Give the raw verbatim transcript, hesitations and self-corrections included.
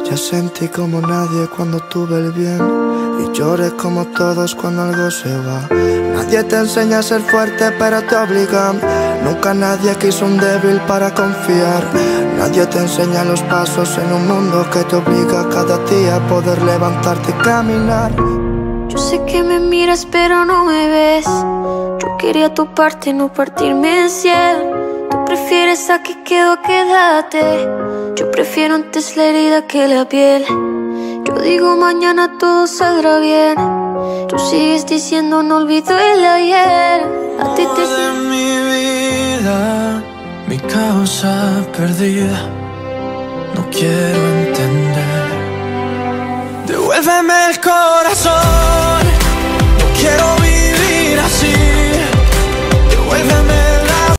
Ya sentí como nadie cuando tuve el bien, y lloré como todos cuando algo se va. Nadie te enseña a ser fuerte pero te obligan. Nunca nadie quiso un débil para confiar. Nadie te enseña los pasos en un mundo que te obliga cada día a poder levantarte y caminar. Yo sé que me miras pero no me ves. Yo quería tu parte, no partirme en cien. Tú prefieres aquí quedo, quédate. Yo prefiero antes la herida que la piel. Yo digo mañana todo saldrá bien. Tú sigues diciendo no olvido el ayer. A ti te... de mi vida, mi causa perdida. No quiero entender. Devuélveme el corazón.